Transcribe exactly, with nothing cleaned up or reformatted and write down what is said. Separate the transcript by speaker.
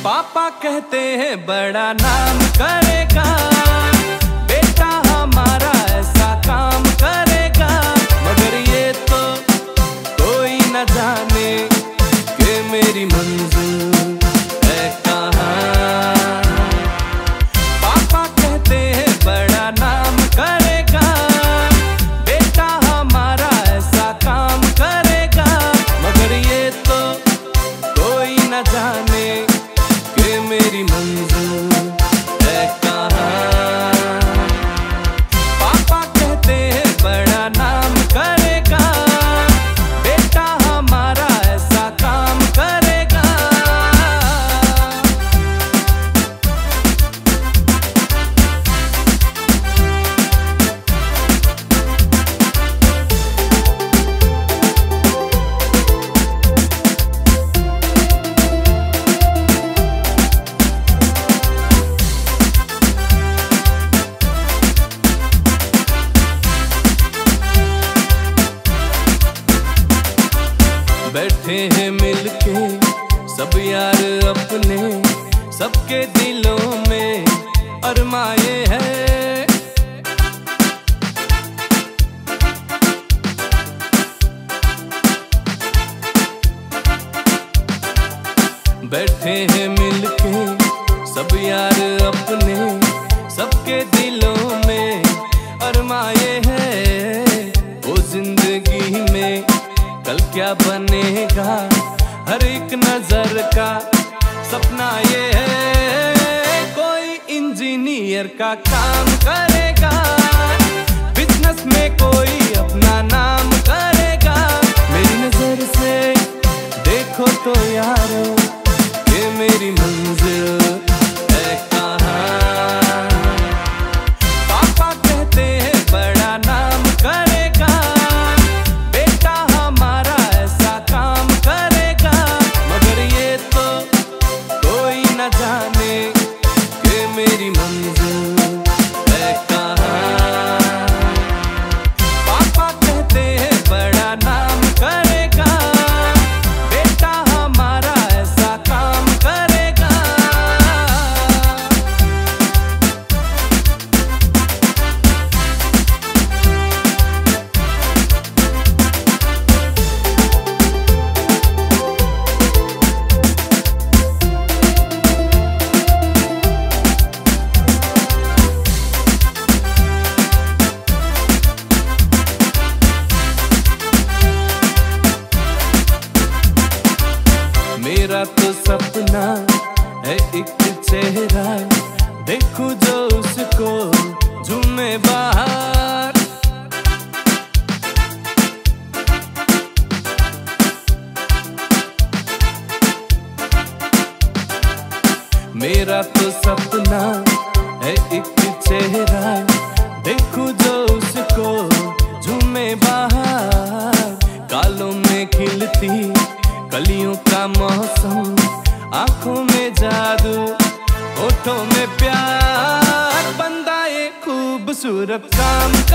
Speaker 1: पापा कहते हैं बड़ा नाम करेगा, बेटा हमारा ऐसा काम करेगा, मगर ये तो कोई न जाने कि मेरी मंजिल है कहाँ। पापा कहते हैं बड़ा नाम करेगा, बेटा हमारा ऐसा काम करेगा, मगर ये तो कोई न जाने कि मेरी मंजिल है कहाँ। पापा कहते हैं बड़ा नाम करेगा, बेटा हमारा ऐसा काम करेगा। बैठे हैं मिलके सब यार अपने, सबके दिलों में अरमाए हैं। बैठे हैं मिलके सब यार अपने, सबके दिलों में अरमाए हैं। ओ जिंदगी में कल क्या बनेगा, हर एक नजर का सपना ये है। कोई इंजीनियर का काम करेगा, बिजनेस में कोई अपना नाम करेगा। मेरी नजर से देखो तो यारो, ये मेरी मंजिल है कहाँ। पापा कहते हैं बड़ा नाम करेगा, बेटा हमारा ऐसा काम करेगा, मगर ये तो कोई न जाने कि मेरी मंजिल है कहाँ। पापा कहते हैं बड़ा नाम करेगा, बेटा हमारा ऐसा काम करेगा। मेरा तो सपना है एक चेहरा, देखूं जो उसको झूमे बाहर। मेरा तो सपना है एक चेहरा, देखूं जो उसको झूमे बाहर। कालों में खिलती कलियों का मौसम, आंखों में जादू, होठों में प्यार, बंदा ये खूबसूरत काम